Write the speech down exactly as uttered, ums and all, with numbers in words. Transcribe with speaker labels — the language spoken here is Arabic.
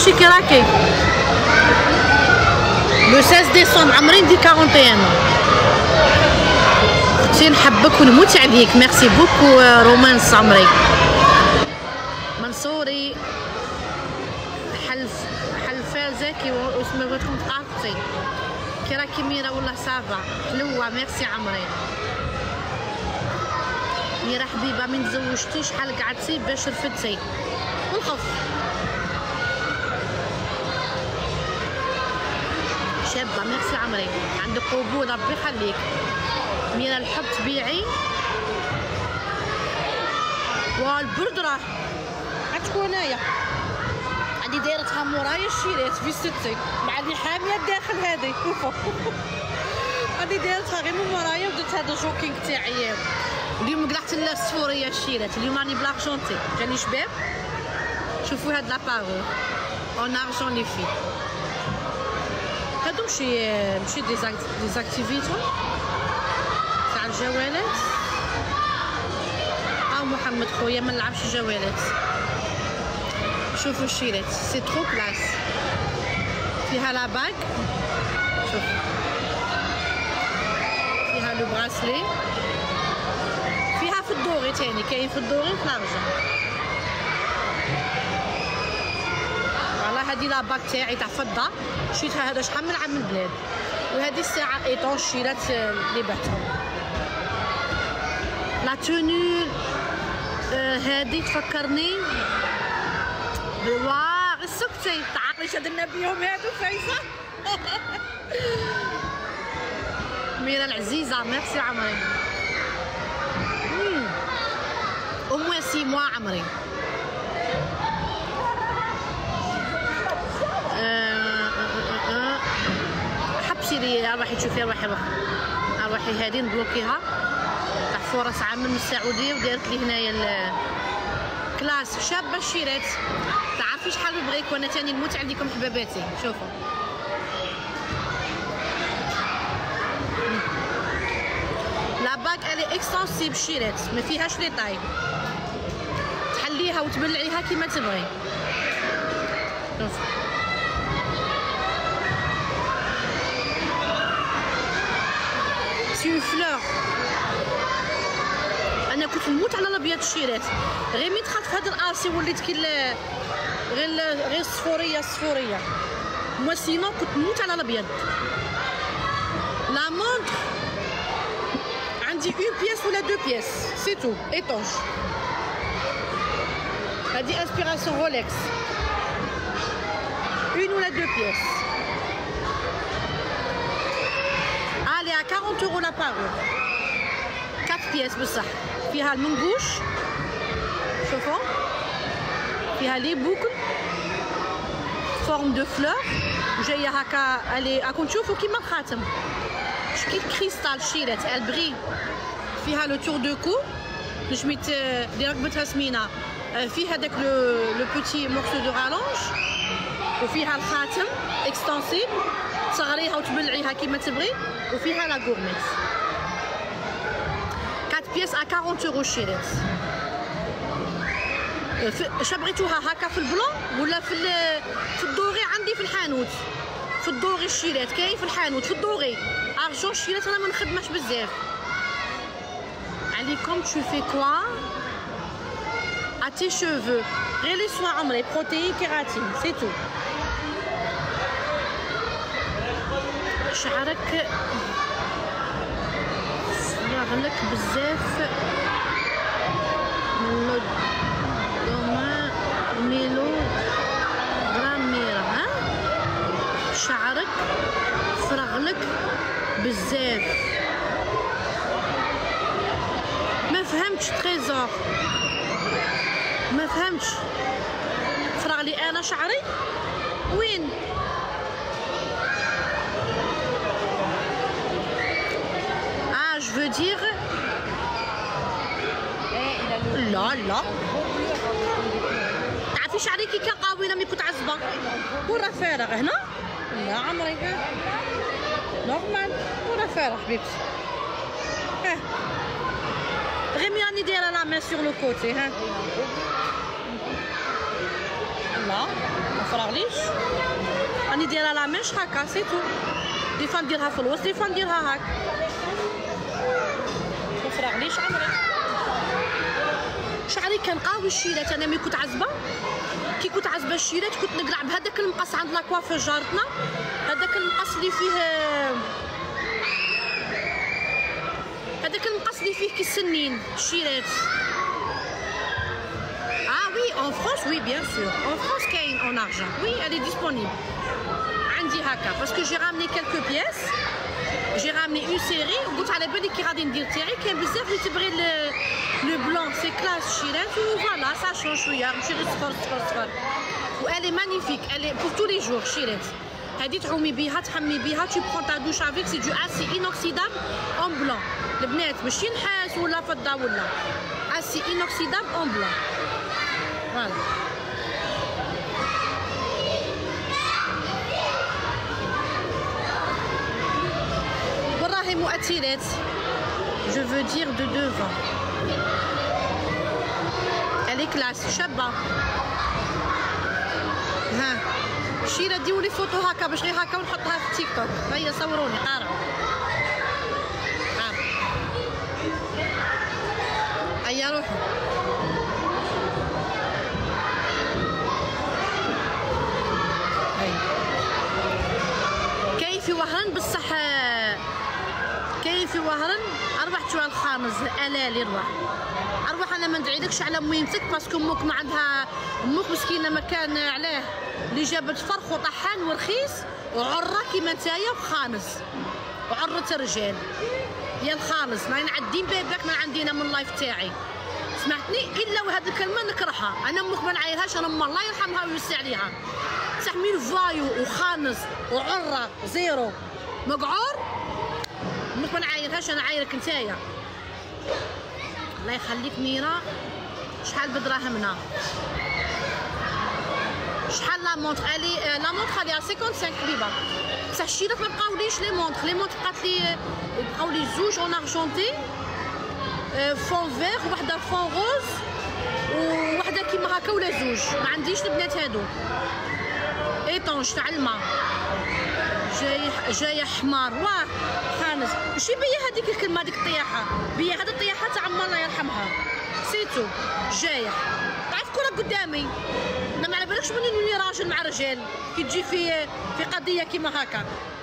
Speaker 1: تمشي كي راكي. لو ستة ديسمبر عمري ندير واحد وأربعين. اختي نحبك ونموت عليك. ميرسي بوكو رومانس عمري. منصوري حلف حلفازاكي واسمها بغيتكم تقاطعي كي راكي ميرا والله صافا حلوه. ميرسي عمري. ميرا حبيبه من تزوجتي شحال قعدتي باش رفدتي والخف شابه. ميرسي عمري. عندك قبول ربي يخليك. ميرا الحب تبيعي والبرد راه عندكم هنايا عندي دايرتها مورايا الشيرات في ستي مع اللي حاميه الداخل هذه. عندي دايرتها غير من مورايا ودرت هذا الجوكينغ تاعي. اليوم قلعت الصفوريه الشيرات. اليوم راني بلاغجونتي جاني شباب. شوفوا هاد لابارور اون ارجون لي في هادو ماشي ماشي ديزاكتيفيتو تاع الجوالات. اه محمد خويا ما نلعبش الجوالات. شوفوا الشيرات سي ترو كلاس. فيها لا باغ شوف فيها لو براسلي. فيها في الدوري تاني كاين في الدوري وفي لارجون. والله هادي لا باغ تاعي تاع فضه شريتها هذا شحال من عام من البلاد. وهذه الساعه ايطون الشيرات اللي بعتهم. لا توني هادي تفكرني بوا غير سكتي تعقلي شادنا بيهم هادو فايسه. ميرا العزيزه ميرسي عمري. امي سي موا عمري. حبسي لي روحي تشوفي روحي روحي روحي هادي نبلوكيها تاع فرص عام من السعوديه ودارت لي هنايا كلاس شابه الشيرات. تعرفي شحال نبغيك وانا تاني نموت عليكم حباباتي. شوفوا لا باك الي اكستنسيب الشيرات ما فيهاش لي طاي. تحليها وتبلعيها كيما تبغي. شوفوا سي فلور. انا كنت نموت على الابيض الشيرات غير مين دخلت في هذا الارسي وليت كي غير غير الصفوريه الصفوريه. مو سينو كنت نموت على الابيض. لا مونتر عندي اون بياس ولا دو بياس سي تو ايطونج. هذه انسبيراسيون رولكس اون ولا دو بياس. الي ا أربعين اورو لا بارور. أربعة بياس بصح. فيها المنقوش شوفوا فيها لي بوكل فورم دو فلور وجايه هكا. الي راكم تشوفوا كيما الخاتم شكل كريستال شيرات البغي. فيها لو تور دو كو نجميت اللي ركبتها سمينه. فيه هذاك لو لو بوتي مورسو دو رالونج وفيها الخاتم اكستنسيب تصغريها وتبلعيها كيما تبغي. وفيها لا غورميت أربعة بياس ا أربعين اورو الشيرات. شبغيتوها هكا في البلون ولا في في الدوري. عندي في الحانوت في الدوري الشيرات كاين في الحانوت في الدوري ارجون الشيرات. انا ما نخدمش بزاف عليكم. تشوفي كوا ا تي شوفو غير لي سوا عمري بروتين كيراتين سي تو. شعرك يغلق بزاف من دوما ميلو غراميرا. ها شعرك فرغلك بزاف. ما فهمتش تريزور ما فهمتش. فرغ لي انا شعري وين؟ je veux dire لا لا تعرفي شعري كي كان قاوي مي كنت عزبه ورا فارغ هنا. لا عمري نورمال ورا فارغ حبيبتي. ها غير مي راني دايره لا مين سور لو كوتي. ها لا ما فرغليش. راني دايره لا ميش هكا سي تو. دي فوا نديرها في الوسط، دي فوا نديرها هاك. ما فراغليش عمري. شعري كان قاوي الشيلات. انا ملي كنت عزبه كي كنت عزبه الشيلات كنت نقلع بهذاك المقص عند لاكوافور جارتنا، هذاك المقص اللي فيه هذاك المقص اللي فيه كي السنين الشيلات. اه وي اون فرانس وي بيان سور اون فرانس كاين اون ارجون وي الي ديسپونيبل. عندي هكا باسكو جي رامني كالكو بياس، جي رامني اون سيري وقلت على بالي كي غادي ندير تاعي كاين بزاف اللي تبغي لو بلون سي كلاس الشيلات وفوالا سا شون شويه ماشي غير صفر صفر صفر. و الي مانيفيك الي بور تو لي جور الشيلات. هادي تعومي بيها تحمي بيها تو برون تا دوش افيك سي دو اسي انوكسيدابل اون بلون. البنات ماشي نحاس ولا فضه ولا اسي انوكسيدابل اون بلون فوالا. وراهي مؤثرات جو فو دير دو دوفون. الي كلاس شابه. ها شيرة ديولي فوتو هكا باش غير هكا ونحطها في التيك توك. هيا صوروني قارعوا قارعوا. هيا روحوا. كاين في وهران بصح كاين في وهران اربع شوال الخامس الالي روح اروح. انا ما ندعيلكش على ميمتك باسكو امك ما عندها، امك مسكينه ما كان عليه اللي جابت فرخ وطحان ورخيص وعره كيما نتايا وخامس وعرة الرجال يا الخامس. ما نعدين باباك ما عندينا من اللايف تاعي سمعتني الا وهاد الكلمه نكرهها. انا امك ما نعايرهاش، انا ام الله يرحمها ويوسع عليها. صح مين فايو وخامس وعره زيرو مقعور امك ما نعايرهاش، انا عايرك نتايا. الله يخليك ميرا. شحال بدراهمنا؟ شحال لا مونطخ؟ الي لا مونطخ الي خمسة وخمسين حبيبه. بصح الشيرات ما بقاوليش لي مونطخ. لي مونطخ بقات لي بقاو لي زوج اون ارجونتي فون فيغ وحده فون روز وحده كيما هكا ولا زوج. ما عنديش البنات هادو ايطونج تاع الماء جاي جايه حمار. واه خانس ماشي بيا هذيك الكلمه هذيك الطياحه بيا هذه الطياحه تاع عمر الله يرحمها سيتو جايح. تعرف كره قدامي انا ما على بالكش مني نولي راجل مع رجال كي تجي في في قضيه كيما هكا.